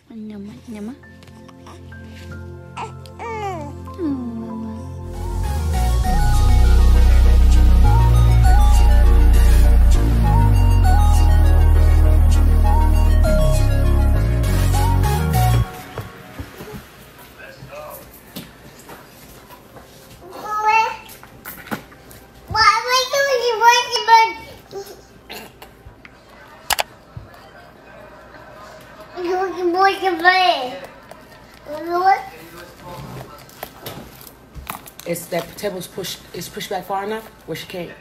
Mama, mama. Is that table's pushed back far enough where she can't?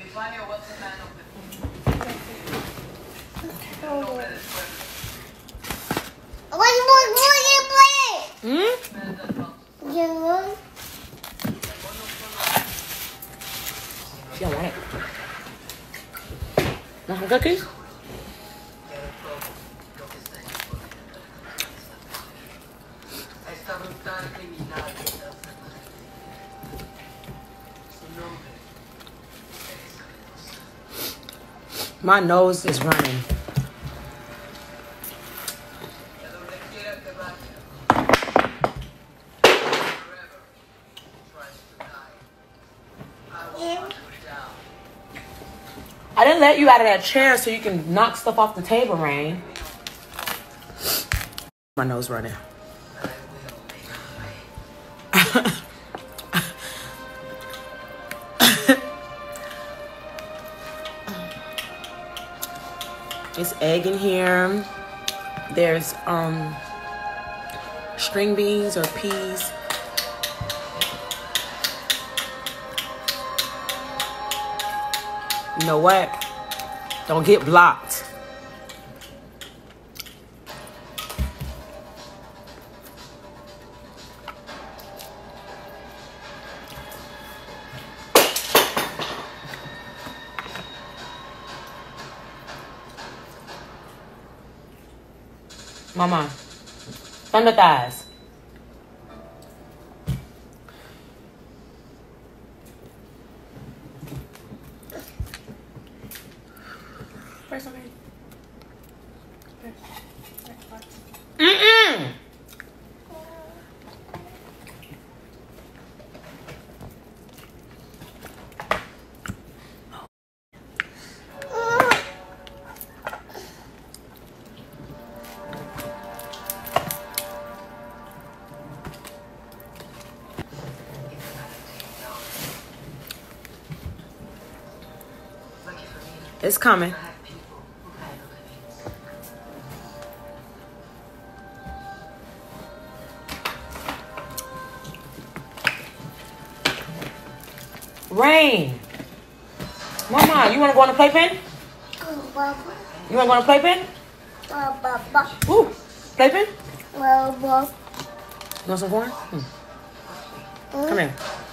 She don't want it. Want some cookies? My nose is running. I didn't let you out of that chair so you can knock stuff off the table, Rain. My nose running. It's egg in here. There's string beans or peas. You know what? Don't get blocked. Mama, thunder thighs. Where's something? Mm-mm. It's coming. Rain. Mama, you want to go on the playpen? You want to go on the playpen? Ooh, playpen? You want some corn? Come here.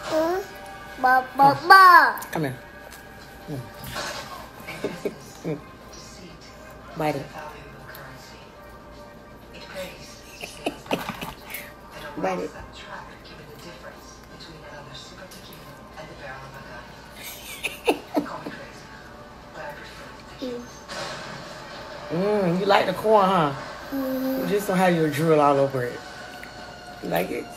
Come here. Bite it. Bite it. You like the corn, huh? You just don't have your drool all over it. You like it?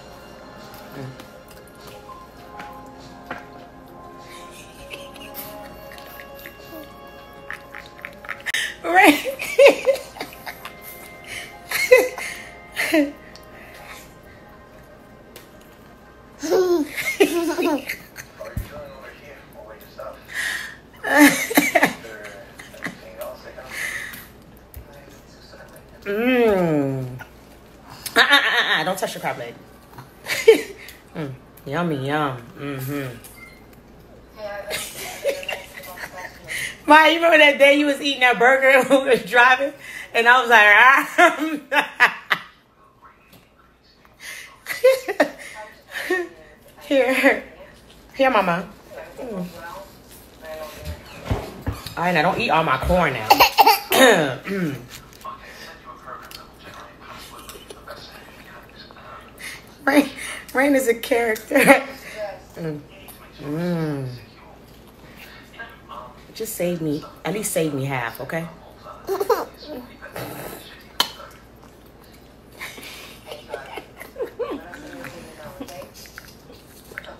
Right. Don't touch your crab leg. Yummy, yum. Ma, you remember that day you was eating that burger and we was driving? And I was like, Here, Mama. All right, now don't eat all my corn now. Rain is a character. Just save me, at least save me half, okay?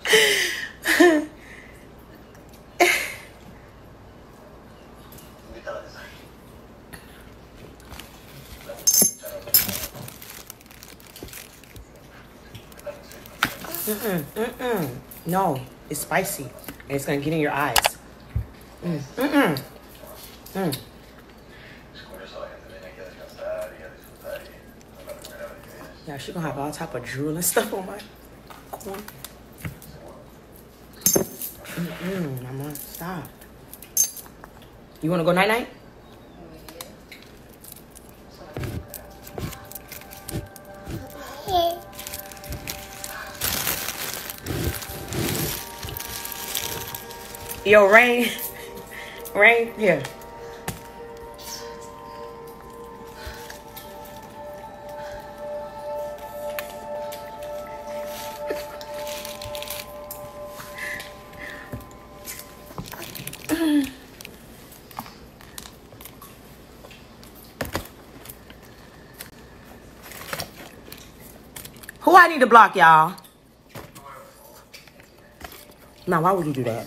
No, it's spicy. And it's gonna get in your eyes. Yeah, she's gonna have all type of drool and stuff on my corn. Mama, stop. You wanna go night-night? Yo, Rain. Rain, here. Who I need to block, y'all? Now, why would you do that?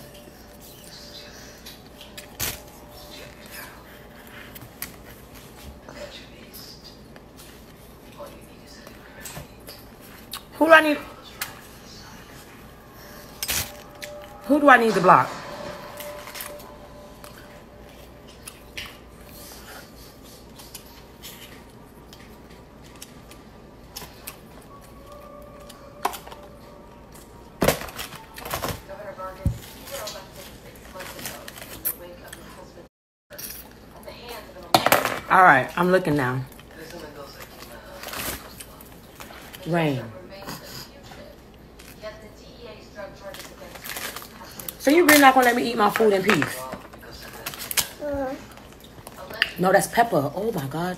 Who do I need? Who do I need to block? All right, I'm looking now. Rain. So you really not gonna let me eat my food in peace? No, that's pepper. Oh my God.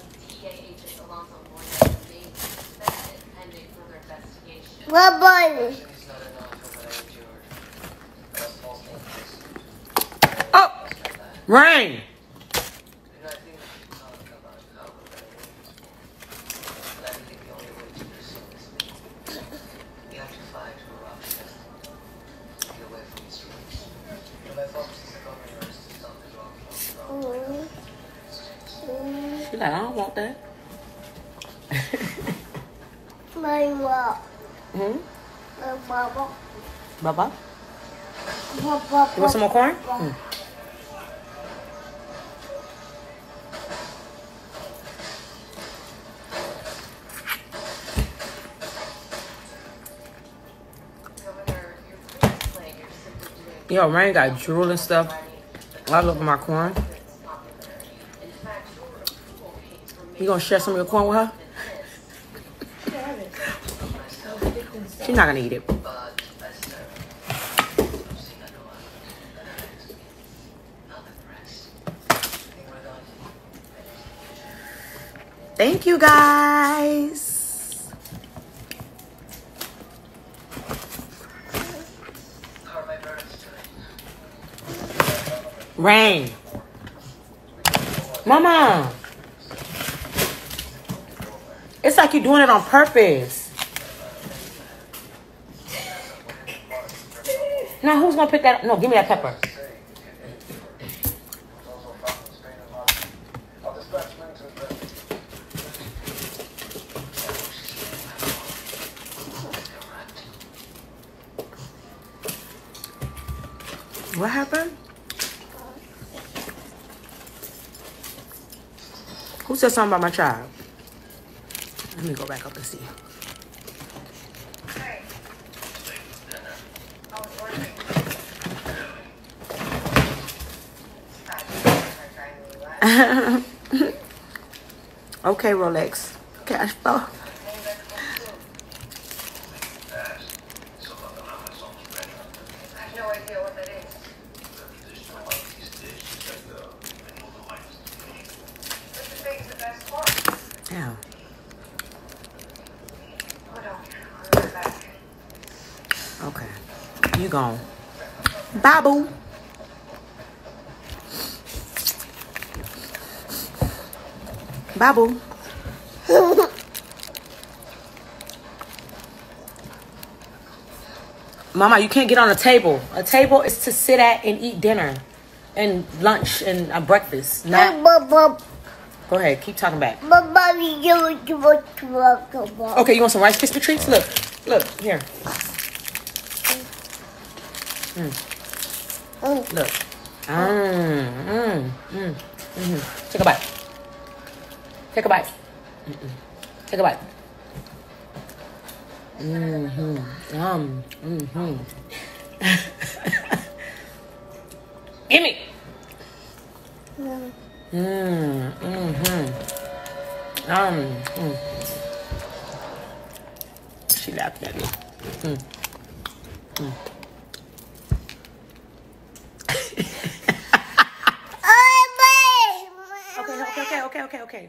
What boy? Oh, Rain. She's like, I don't want that. My mom. Baba? Baba. You want some more corn? Yo, Rain got drool and stuff all over my corn. You gonna share some of your corn with her? She's not gonna eat it. Thank you, guys. Rain. Mama. It's like you're doing it on purpose. Now, who's gonna pick that up? No, give me that pepper. What happened? Who said something about my child? Let me go back up and see. Okay, Rolex. Cash flow. Yeah. Okay. You gone. Bye, boo. Bye, boo. Mama, you can't get on a table. A table is to sit at and eat dinner and lunch and breakfast. Not. Go ahead, keep talking back. Okay, you want some Rice Krispie treats? Look, here. Look. Take a bite. Take a bite. Take a bite. Gimme. She laughed at me. Okay.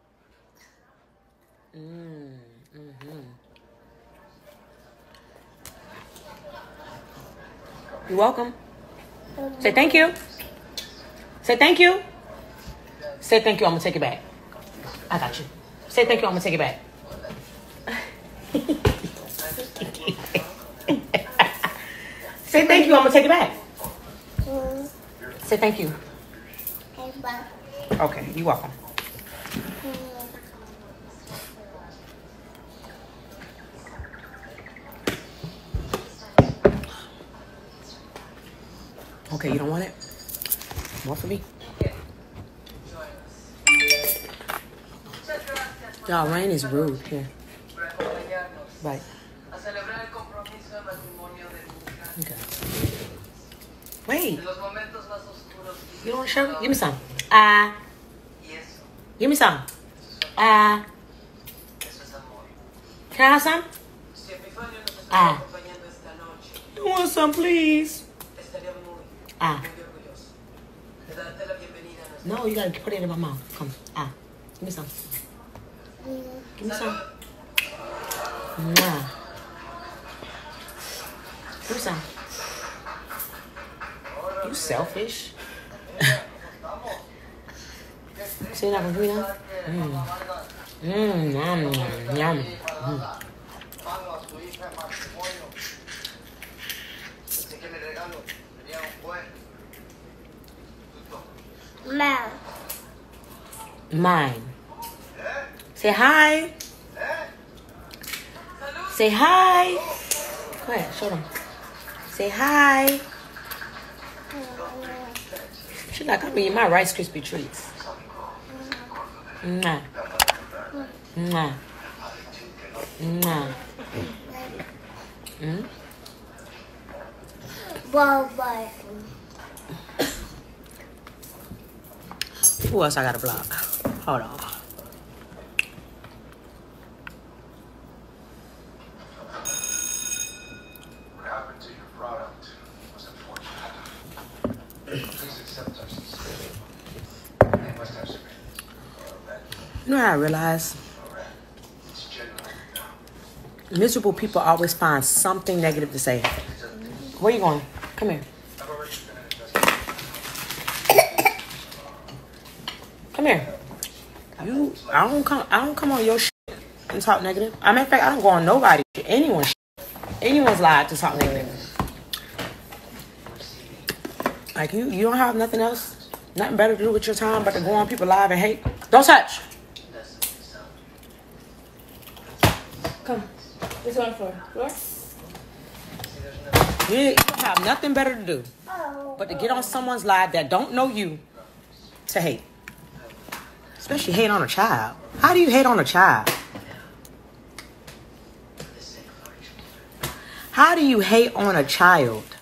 You're welcome. Say thank you. Say thank you. Say thank you. I'm gonna take it back. I got you. Say thank you. I'm gonna take it back. Say thank you. I'm gonna take it back. Say thank you. Okay, you're welcome. Okay, you don't want it? More for me? Y'all, Rain is rude here. Right. Okay. Wait. You don't want to show me? Give me some. Give me some. Can I have some? You want some, please? No, you gotta put it in my mouth. Come. Give me some. Give me some. Mwah. Give me some. You selfish. See that with me now? Yum. Mine. Say hi. Say hi. Go ahead, show them. Say hi. She's like, I'm eating my Rice Krispie treats. Mwah. Mwah. Mwah. Bye. Who else I gotta block? Hold on. What happened to your product was unfortunate. Please accept our sincerity. They must have some. You know what I realize? It's genuine. Miserable people always find something negative to say. Where you going? Come here. I've already been investigating. Come here. I don't come on your shit and talk negative. I mean, in fact, I don't go on nobody's shit. Anyone's live to talk negative. Like you don't have nothing else, nothing better to do with your time but to go on people live and hate. Don't touch. Come. This on the floor. You don't have nothing better to do but to get on someone's live that don't know you to hate. Especially hate on a child. How do you hate on a child? How do you hate on a child?